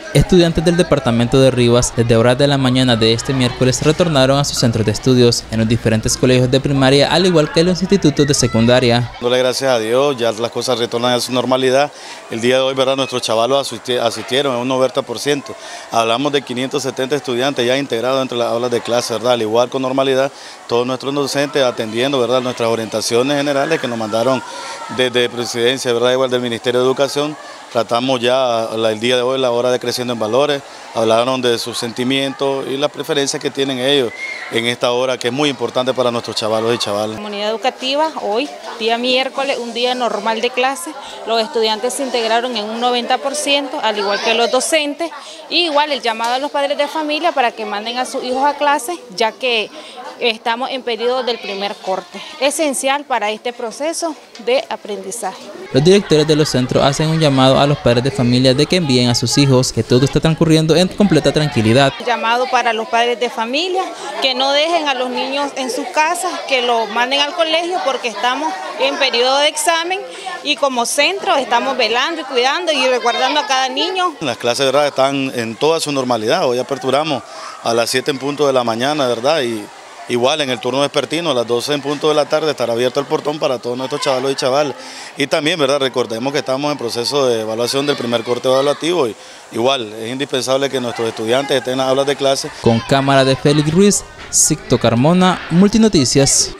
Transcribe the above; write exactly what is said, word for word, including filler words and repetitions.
Estudiantes del departamento de Rivas desde horas de la mañana de este miércoles retornaron a sus centros de estudios en los diferentes colegios de primaria, al igual que en los institutos de secundaria. Dándole gracias a Dios, ya las cosas retornan a su normalidad. El día de hoy, ¿verdad?, nuestros chavalos asistieron en un noventa por ciento. Hablamos de quinientos setenta estudiantes ya integrados entre las aulas de clase, ¿verdad? Al igual con normalidad, todos nuestros docentes atendiendo, ¿verdad?, nuestras orientaciones generales que nos mandaron desde Presidencia, ¿verdad?, igual del Ministerio de Educación. Tratamos ya el día de hoy la hora de Creciendo en Valores, hablaron de sus sentimientos y las preferencias que tienen ellos en esta hora, que es muy importante para nuestros chavalos y chavalas. Comunidad educativa, hoy, día miércoles, un día normal de clase, los estudiantes se integraron en un noventa por ciento, al igual que los docentes, y igual el llamado a los padres de familia para que manden a sus hijos a clase, ya que estamos en periodo del primer corte, esencial para este proceso de aprendizaje. Los directores de los centros hacen un llamado a los padres de familia de que envíen a sus hijos, que todo está transcurriendo en completa tranquilidad. Llamado para los padres de familia, que no dejen a los niños en sus casas, que los manden al colegio porque estamos en periodo de examen y como centro estamos velando y cuidando y resguardando a cada niño. Las clases, ¿verdad?, están en toda su normalidad. Hoy aperturamos a las siete en punto de la mañana, ¿verdad? Y igual en el turno vespertino, a las doce en punto de la tarde, estará abierto el portón para todos nuestros chavalos y chavales. Y también, ¿verdad?, recordemos que estamos en proceso de evaluación del primer corte evaluativo y igual es indispensable que nuestros estudiantes estén en las aulas de clase. Con cámara de Félix Ruiz, Sicto Carmona, Multinoticias.